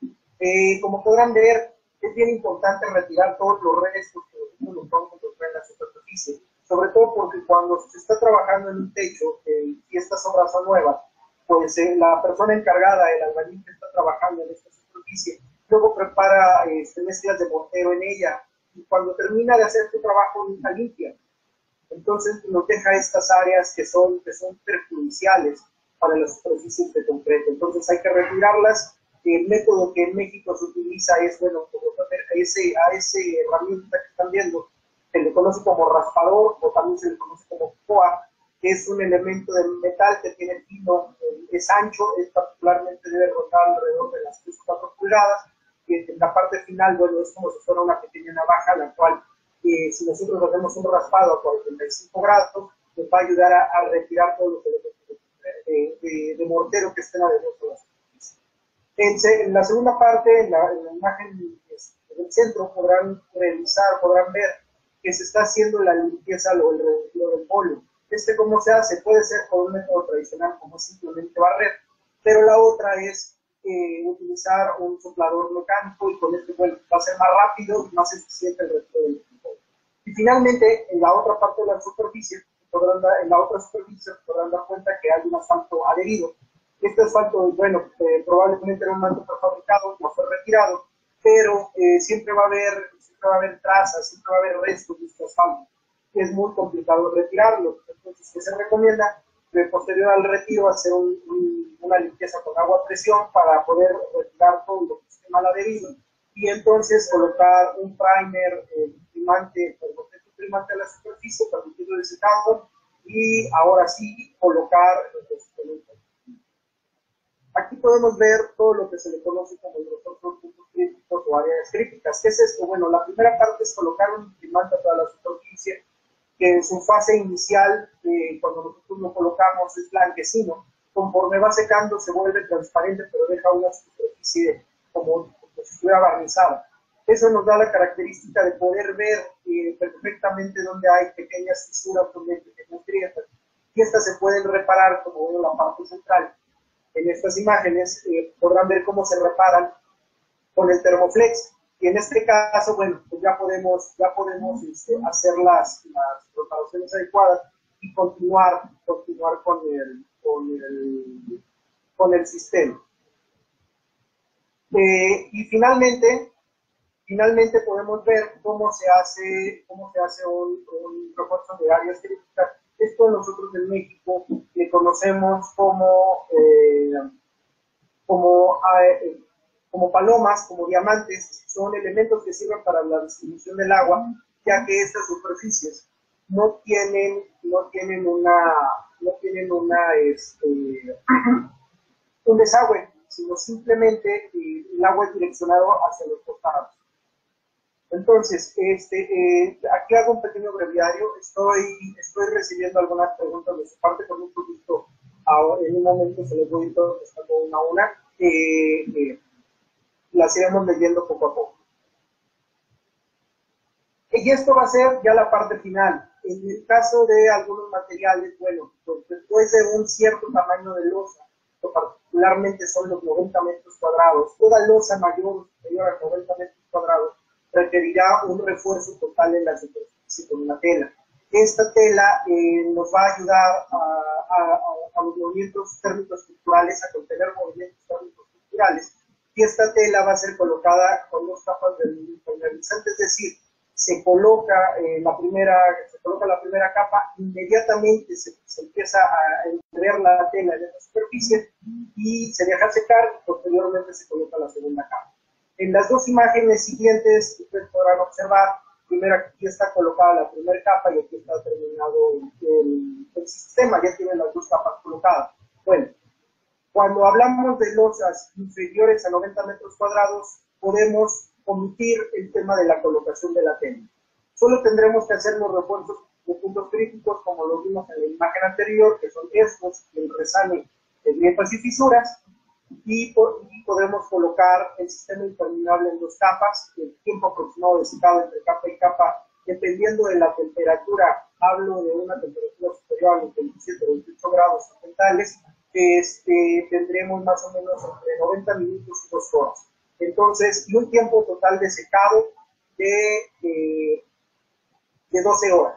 A: Eh, como podrán ver, es bien importante retirar todos los restos que nosotros nos vamos a encontrar en la superficie, sobre todo porque cuando se está trabajando en un techo eh, y estas obras son nuevas, pues eh, la persona encargada, el albañil que está trabajando en esta superficie, luego prepara este, mezclas de mortero en ella, y cuando termina de hacer su trabajo la limpia. Entonces nos deja estas áreas que son, que son perjudiciales para las superficies de concreto. Entonces hay que retirarlas. El método que en México se utiliza es, bueno, a ese, a ese herramienta que están viendo, se le conoce como raspador o también se le conoce como coa, que es un elemento de metal que tiene filo, es ancho, es particularmente debe rotar alrededor de las tres o cuatro pulgadas, y en la parte final, bueno, es como si fuera una pequeña navaja, la cual, eh, si nosotros hacemos un raspado a cuarenta y cinco grados, nos va a ayudar a, a retirar todos los elementos de, de, de, de mortero que estén adentro de la superficie. En, en la segunda parte, en la, en la imagen del centro, podrán revisar, podrán ver que se está haciendo la limpieza o el retiro del polvo. Este, ¿cómo se hace? Puede ser con un método tradicional, como simplemente barrer, pero la otra es eh, utilizar un soplador mecánico, y con este bueno, va a ser más rápido y más eficiente el retiro del polvo. Y finalmente, en la otra parte de la superficie, podrán dar, en la otra superficie podrán dar cuenta que hay un asfalto adherido. Este asfalto, bueno, eh, probablemente era un manto prefabricado, no fue retirado, pero eh, siempre va a haber, siempre va a haber trazas, siempre va a haber restos de este asfalto, y es muy complicado retirarlo. Entonces, ¿qué se recomienda? De posterior al retiro, hacer un, un, una limpieza con agua a presión para poder retirar todo lo que esté mal adherido, y entonces colocar un primer eh, primante, un primante a la superficie, permitiendo el secado, y ahora sí colocar el Aquí podemos ver todo lo que se le conoce como los otros puntos críticos o áreas críticas. ¿Qué es esto? Bueno, la primera parte es colocar un imprimante para la superficie, que en su fase inicial, eh, cuando nosotros lo colocamos, es blanquecino. Conforme va secando se vuelve transparente, pero deja una superficie como, como si estuviera barnizada. Eso nos da la característica de poder ver eh, perfectamente dónde hay pequeñas fisuras, donde hay pequeñas grietas, y estas se pueden reparar, como ven en la parte central. En estas imágenes eh, podrán ver cómo se reparan con el Thermoflex, y en este caso, bueno, pues ya podemos, ya podemos este, hacer las, las reparaciones adecuadas y continuar, continuar con, el, con, el, con el sistema. Eh, y finalmente, finalmente podemos ver cómo se hace, cómo se hace un, un refuerzo de áreas críticas. Esto nosotros en México le conocemos como, eh, como, eh, como palomas, como diamantes. Son elementos que sirven para la distribución del agua, ya que estas superficies no tienen, no tienen una, no tienen una, este, un desagüe, sino simplemente eh, el agua es direccionado hacia los costados. Entonces, este, eh, aquí hago un pequeño breviario. Estoy, estoy recibiendo algunas preguntas de su parte, con mucho gusto. Ahora, en un momento se les voy a ir contestando una a una. Eh, eh, las iremos leyendo poco a poco. Y esto va a ser ya la parte final. En el caso de algunos materiales, bueno, pues después de un cierto tamaño de losa, que particularmente son los noventa metros cuadrados, toda losa mayor o superior a noventa metros cuadrados, requerirá un refuerzo total en la superficie con una tela. Esta tela eh, nos va a ayudar a, a, a, a los movimientos térmicos estructurales, a contener movimientos térmicos estructurales, y esta tela va a ser colocada con dos capas de impermeabilizante, es decir, se coloca, eh, la primera, se coloca la primera capa, inmediatamente se, se empieza a entrever la tela en esa superficie y se deja secar, y posteriormente se coloca la segunda capa. En las dos imágenes siguientes, ustedes podrán observar, primero aquí está colocada la primera capa y aquí está terminado el, el sistema, ya tienen las dos capas colocadas. Bueno, cuando hablamos de losas inferiores a noventa metros cuadrados, podemos omitir el tema de la colocación de la tela. Solo tendremos que hacer los refuerzos de puntos críticos, como lo vimos en la imagen anterior, que son estos, el resane de grietas y fisuras, y, por, y podemos colocar el sistema impermeable en dos capas, el tiempo aproximado de secado entre capa y capa, dependiendo de la temperatura, hablo de una temperatura superior a los veintisiete o veintiocho grados ambientales, este, tendremos más o menos entre noventa minutos y dos horas. Entonces, y un tiempo total de secado de, eh, de doce horas.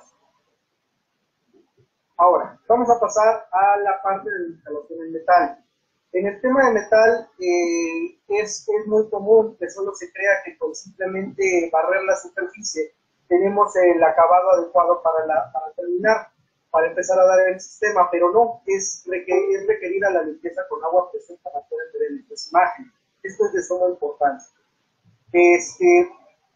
A: Ahora, vamos a pasar a la parte de la instalación en metal. En el tema de metal, eh, es, es muy común que solo se crea que con simplemente barrer la superficie tenemos el acabado adecuado para, la, para terminar, para empezar a dar el sistema, pero no, es, requer, es requerida la limpieza con agua presente para poder ver en estas imágenes. Esto es de suma importancia. Este,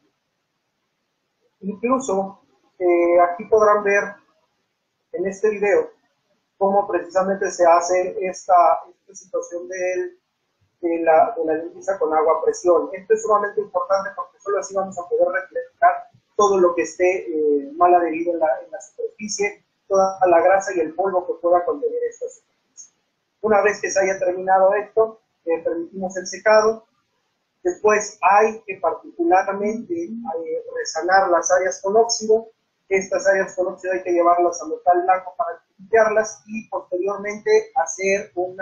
A: incluso, eh, aquí podrán ver en este video cómo precisamente se hace esta, esta situación de, de, la, de la limpieza con agua a presión. Esto es sumamente importante porque solo así vamos a poder reflejar todo lo que esté eh, mal adherido en la, en la superficie, toda la grasa y el polvo que pueda contener esta superficie. Una vez que se haya terminado esto, eh, permitimos el secado. Después hay que particularmente eh, resanar las áreas con óxido. Estas áreas con óxido hay que llevarlas a metal blanco para limpiarlas y posteriormente hacer una,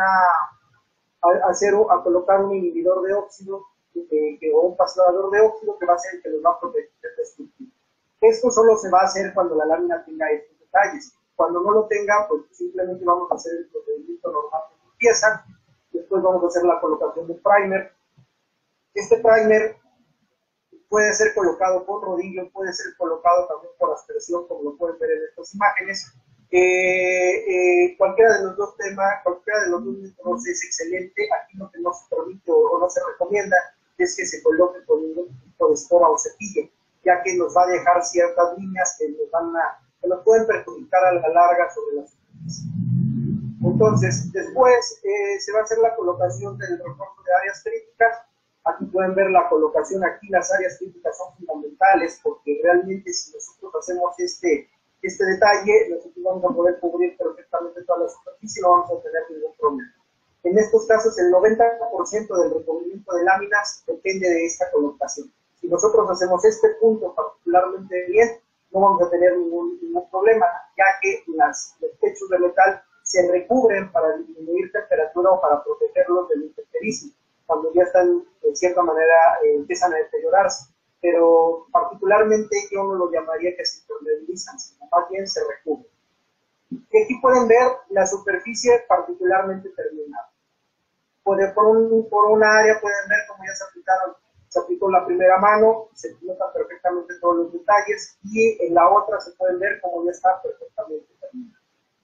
A: a, hacer, a colocar un inhibidor de óxido eh, que, o un pasador de óxido que va a ser el que nos va a proteger de destructivo. Esto solo se va a hacer cuando la lámina tenga estos detalles. Cuando no lo tenga, pues simplemente vamos a hacer el procedimiento normal de limpieza. Después vamos a hacer la colocación de primer. Este primer puede ser colocado con rodillo, puede ser colocado también por aspersión, como lo pueden ver en estas imágenes. Eh, eh, cualquiera de los dos temas, cualquiera de los dos métodos es excelente. Aquí lo que no se permite o no se recomienda es que se coloque con ningún tipo de escoba o cepillo, ya que nos va a dejar ciertas líneas que nos, van a, que nos pueden perjudicar a la larga sobre la superficie. Entonces, después eh, se va a hacer la colocación del refuerzo de áreas críticas. Aquí pueden ver la colocación, aquí las áreas críticas son fundamentales porque realmente si nosotros hacemos este, este detalle, nosotros vamos a poder cubrir perfectamente toda la superficie y no vamos a tener ningún problema. En estos casos, el noventa por ciento del recubrimiento de láminas depende de esta colocación. Si nosotros hacemos este punto particularmente bien, no vamos a tener ningún, ningún problema, ya que las, los techos de metal se recubren para disminuir temperatura o para protegerlos del intemperismo, cuando ya están, de cierta manera, eh, empiezan a deteriorarse. Pero particularmente yo no lo llamaría que se impermeabilizan, sino más bien se recubren. Y aquí pueden ver la superficie particularmente terminada. Por, por, un, por una área pueden ver cómo ya se aplicaron, se aplicó la primera mano, se notan perfectamente todos los detalles, y en la otra se pueden ver cómo ya está perfectamente terminada.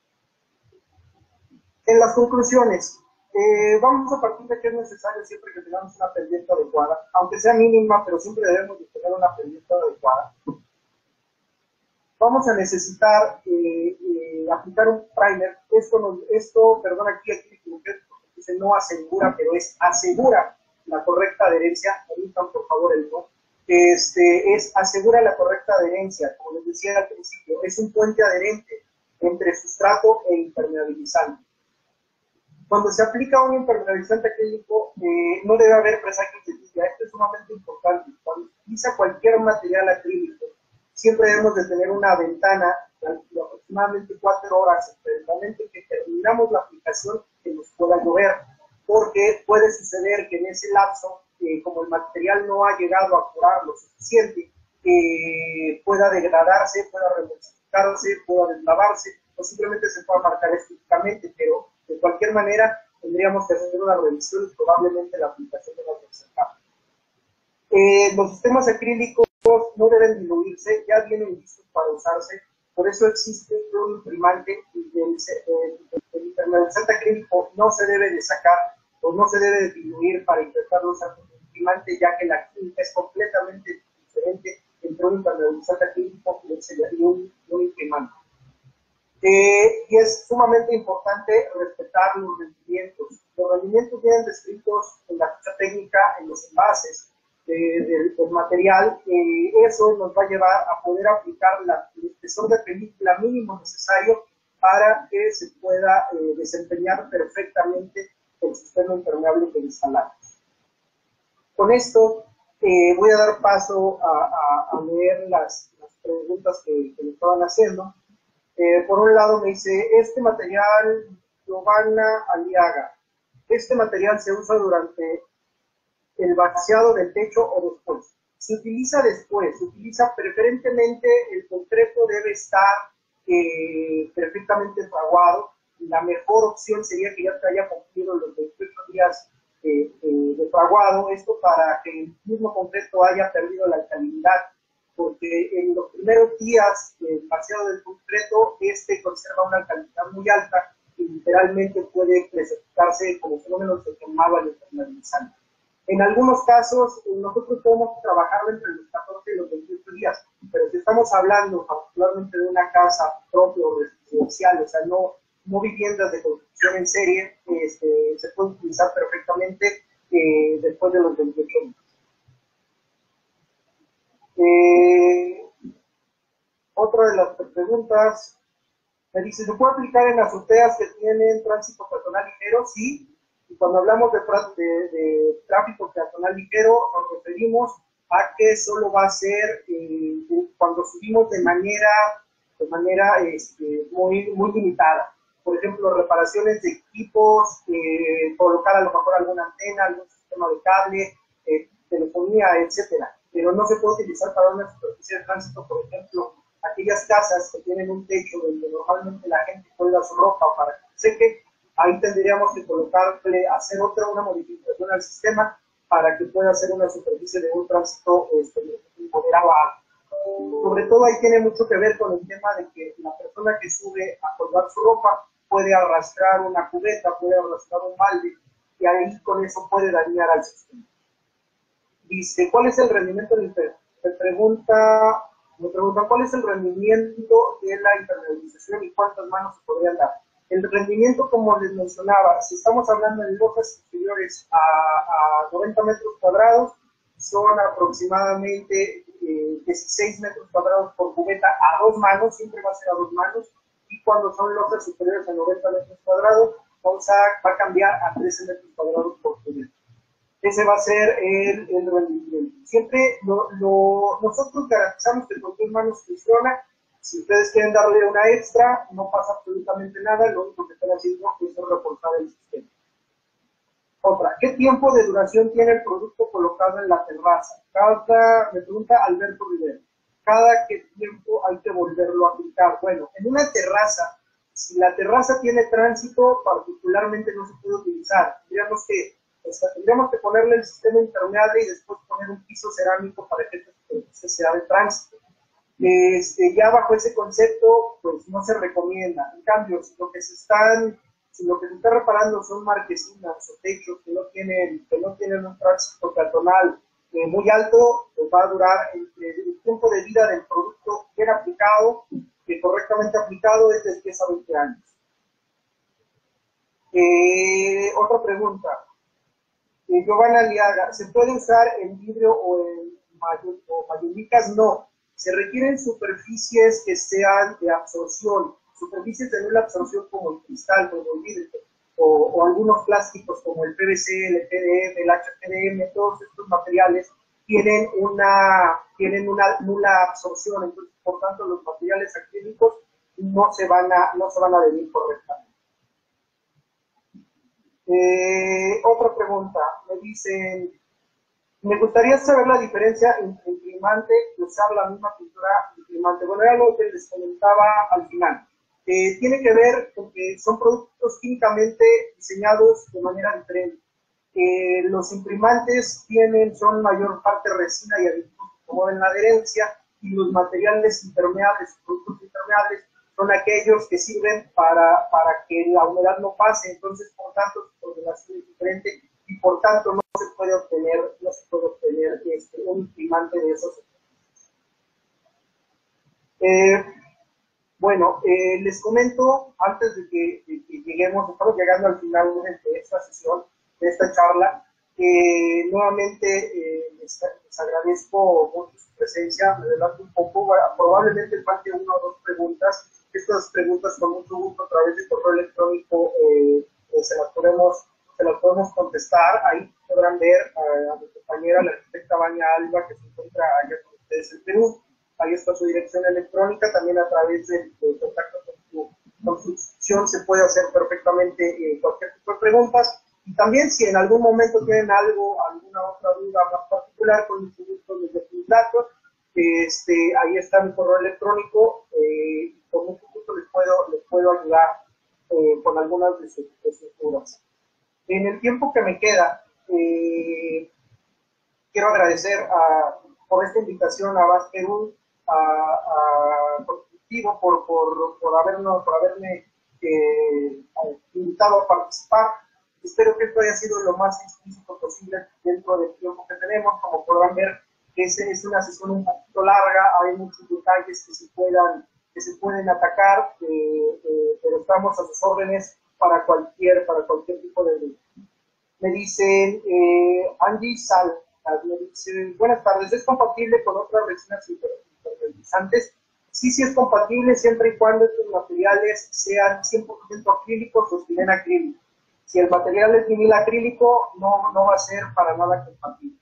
A: En las conclusiones, eh, vamos a partir de que es necesario siempre que tengamos una pendiente adecuada, aunque sea mínima, pero siempre debemos de tener una pendiente adecuada. Vamos a necesitar eh, eh, aplicar un primer. Esto, nos, esto perdón, aquí, aquí me equivoqué, porque dice no asegura, pero es asegura la correcta adherencia. Permitan por favor el no. Este, es asegura la correcta adherencia, como les decía al principio, es un puente adherente entre sustrato e impermeabilizante. Cuando se aplica un impermeabilizante acrílico, eh, no debe haber presagios de lluvia. Esto es sumamente importante. Cuando se utiliza cualquier material acrílico, siempre debemos de tener una ventana de aproximadamente cuatro horas entre el momento en que terminamos la aplicación que nos pueda llover, porque puede suceder que en ese lapso, eh, como el material no ha llegado a curar lo suficiente, eh, pueda degradarse, pueda remodificarse, pueda deslavarse, o simplemente se pueda marcar estéticamente, pero de cualquier manera tendríamos que hacer una revisión y probablemente la aplicación de la tercera capa. Eh, los sistemas acrílicos no deben diluirse, ya vienen listos para usarse, por eso existe un imprimante y el, el, el impermeabilizante acrílico no se debe de sacar o no se debe de diluir para intentar usar un imprimante, ya que la química es completamente diferente entre un impermeabilizante acrílico y un, un imprimante. Eh, y es sumamente importante respetar los rendimientos. Los rendimientos vienen descritos en la ficha técnica, en los envases eh, del, del material. Eh, eso nos va a llevar a poder aplicar la, el espesor de película mínimo necesario para que se pueda eh, desempeñar perfectamente el sistema impermeable que instalamos. Con esto eh, voy a dar paso a, a, a leer las, las preguntas que, que me estaban haciendo. Eh, por un lado me dice, este material, Giovanna Aliaga, este material se usa durante el vaciado del techo o después. Se utiliza después, se utiliza preferentemente, el concreto debe estar eh, perfectamente fraguado. La mejor opción sería que ya te haya cumplido los veintiocho días eh, eh, de fraguado, esto para que el mismo concreto haya perdido la alcalinidad, porque en los primeros días del vaciado del concreto, este conserva una alcalinidad muy alta y literalmente puede precipitarse como fenómeno que se llamaba el impermeabilizante. En algunos casos, nosotros podemos trabajar entre los catorce y los veintiocho días, pero si estamos hablando particularmente de una casa propia o residencial, o sea, no, no viviendas de construcción en serie, este, se puede utilizar perfectamente eh, después de los veintiocho días. Eh, otra de las preguntas me dice, ¿se puede aplicar en azoteas que tienen tránsito peatonal ligero? Sí. Y cuando hablamos de, de, de tráfico peatonal ligero, nos referimos a que solo va a ser eh, cuando subimos de manera, de manera este, muy, muy limitada. Por ejemplo, reparaciones de equipos, eh, colocar a lo mejor alguna antena, algún sistema de cable, eh, telefonía, etcétera. Pero no se puede utilizar para una superficie de tránsito, por ejemplo, aquellas casas que tienen un techo donde normalmente la gente cuelga su ropa para que se seque. Ahí tendríamos que colocarle, hacer otra una modificación al sistema para que pueda hacer una superficie de un tránsito este, moderado alto. Sobre todo ahí tiene mucho que ver con el tema de que la persona que sube a colgar su ropa puede arrastrar una cubeta, puede arrastrar un balde, y ahí con eso puede dañar al sistema. Dice, ¿cuál es el rendimiento del impermeabilizador? Me pregunta, me preguntan, ¿cuál es el rendimiento de la impermeabilización y cuántas manos se podrían dar? El rendimiento, como les mencionaba, si estamos hablando de losas superiores a, a noventa metros cuadrados, son aproximadamente eh, dieciséis metros cuadrados por cubeta a dos manos, siempre va a ser a dos manos, y cuando son losas superiores a noventa metros cuadrados, vamos a, va a cambiar a trece metros cuadrados por cubeta. Ese va a ser el, el rendimiento. Siempre lo, lo, nosotros garantizamos que con dos manos funciona. Si ustedes quieren darle una extra, no pasa absolutamente nada, lo único que están haciendo es reforzar el sistema. Otra, ¿qué tiempo de duración tiene el producto colocado en la terraza? Cada, me pregunta Alberto Rivera, ¿cada qué tiempo hay que volverlo a aplicar? Bueno, en una terraza, si la terraza tiene tránsito, particularmente no se puede utilizar. Tendríamos que, o sea, tendríamos que ponerle el sistema impermeable y después poner un piso cerámico para que este sea de tránsito. Este, ya bajo ese concepto, pues no se recomienda. En cambio, si lo que se están, si lo que se está reparando son marquesinas o techos que no tienen, que no tienen un tránsito peatonal eh, muy alto, pues va a durar entre el tiempo de vida del producto bien aplicado, que correctamente aplicado es de diez a veinte años. Eh, otra pregunta. Eh, Giovanna Liaga, ¿se puede usar en vidrio o en mayólicas? No. Se requieren superficies que sean de absorción, superficies de nula absorción como el cristal, como el vidrio, o, o algunos plásticos como el P V C, el E P D M, el H P D M, todos estos materiales tienen una, tienen una nula absorción, entonces por tanto los materiales acrílicos no se van a, no se van a adherir correctamente. Eh, otra pregunta, me dicen, me gustaría saber la diferencia entre imprimante y usar la misma pintura imprimante. Bueno, era lo que les comentaba al final. Eh, tiene que ver con que son productos químicamente diseñados de manera diferente. Eh, los imprimantes tienen, son mayor parte resina y aditivos que promueven la adherencia, y los materiales impermeables, productos impermeables, son aquellos que sirven para, para que la humedad no pase. Entonces, por tanto, su formulación es diferente y por tanto no se puede obtener, no se puede obtener este, un imprimante de esos. Eh, bueno, eh, les comento, antes de que, de que lleguemos, estamos llegando al final de esta sesión, de esta charla, que nuevamente eh, les, les agradezco mucho su presencia, me adelanto un poco, probablemente falte una o dos preguntas. Estas preguntas con mucho gusto a través de correo electrónico eh, eh, se las podemos se las podemos contestar. Ahí podrán ver a, a mi compañera, la arquitecta Vania Alba, que se encuentra allá con ustedes en Perú. Ahí está su dirección electrónica, también a través de, de contacto con su, con su institución se puede hacer perfectamente eh, cualquier tipo de preguntas. Y también si en algún momento tienen algo, alguna otra duda más particular, con mucho gusto les dejo mis datos. Este, ahí está mi correo electrónico, eh, y con mucho gusto les puedo, les puedo ayudar eh, con algunas de sus, de sus dudas. En el tiempo que me queda, eh, quiero agradecer a, por esta invitación a Bas Perú, a, a Constructivo, por, por, por, habernos, por haberme eh, invitado a participar. Espero que esto haya sido lo más explícito posible dentro del tiempo que tenemos. Como podrán ver, es, es una sesión un poquito larga, hay muchos detalles que se, puedan, que se pueden atacar, eh, eh, pero estamos a sus órdenes para cualquier, para cualquier tipo de duda. Me dicen, eh, Angie Sal, me dice, buenas tardes, ¿es compatible con otras resinas impermeabilizantes? Sí, sí es compatible siempre y cuando estos materiales sean cien por ciento acrílicos o vinil acrílico. Si el material es vinil acrílico, no, no va a ser para nada compatible.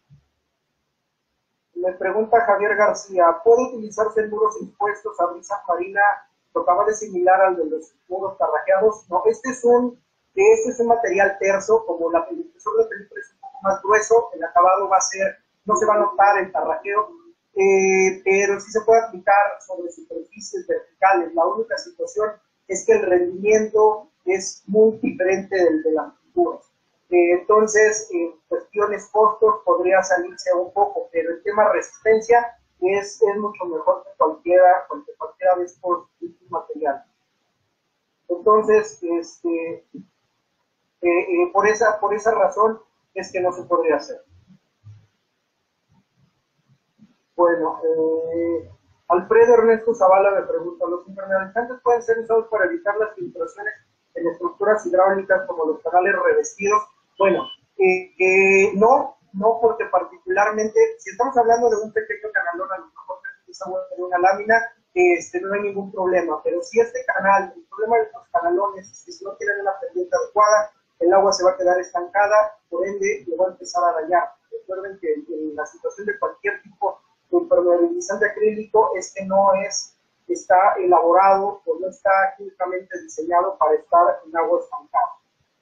A: Me pregunta Javier García, ¿puede utilizarse en muros expuestos a brisa marina totalmente similar al de los muros tarrajeados? No, este es un, este es un material terso, como la penetración de la película es un poco más grueso, el acabado va a ser, no se va a notar el tarrajeo, eh, pero sí se puede aplicar sobre superficies verticales. La única situación es que el rendimiento es muy diferente del de las pinturas. Eh, entonces, en cuestiones costos podría salirse un poco, pero el tema resistencia es, es mucho mejor que cualquiera, que cualquiera de estos, estos materiales. Entonces, este, eh, eh, por, esa, por esa razón es que no se podría hacer. Bueno, eh, Alfredo Ernesto Zavala me pregunta, ¿los impermeabilizantes pueden ser usados para evitar las filtraciones en estructuras hidráulicas como los canales revestidos? Bueno, eh, eh, no, no porque particularmente, si estamos hablando de un pequeño canalón, a lo mejor esa de una lámina, este, no hay ningún problema, pero si este canal, el problema de los canalones es que si no tienen una pendiente adecuada, el agua se va a quedar estancada, por ende, lo va a empezar a dañar. Recuerden que en la situación de cualquier tipo de impermeabilizante acrílico es que no es, está elaborado o no está químicamente diseñado para estar en agua estancada.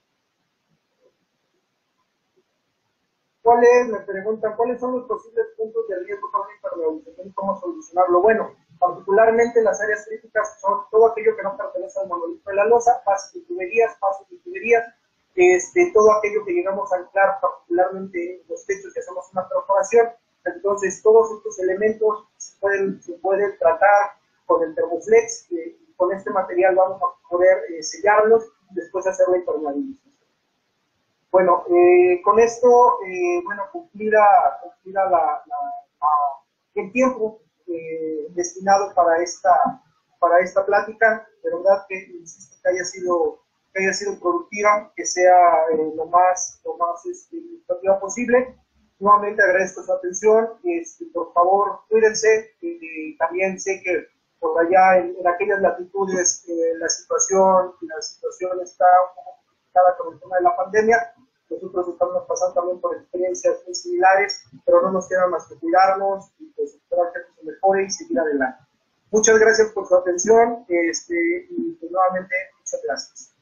A: ¿Cuáles, me preguntan, cuáles son los posibles puntos de riesgo para una impermeabilización y cómo solucionarlo? Bueno, particularmente las áreas críticas son todo aquello que no pertenece al monolito de la losa, pasos de tuberías, pasos de tuberías, este, todo aquello que llegamos a anclar, particularmente en los techos que hacemos una perforación. Entonces, todos estos elementos se pueden, se pueden tratar con el Thermoflex, eh, y con este material vamos a poder eh, sellarlos y después hacer la impermeabilización. Bueno, eh, con esto, eh, bueno, cumplida, cumplida la, la, la, el tiempo eh, destinado para esta, para esta plática. De verdad que insisto que haya sido, que haya sido productiva, que sea eh, lo más, lo más este, productiva posible. Nuevamente agradezco su atención. Este, por favor, cuídense. Eh, también sé que por allá en, en aquellas latitudes eh, la situación, la situación está un poco complicada con el tema de la pandemia. Nosotros estamos pasando también por experiencias muy similares, pero no nos queda más que cuidarnos y pues esperar que se mejore y seguir adelante. Muchas gracias por su atención este, y pues, nuevamente muchas gracias.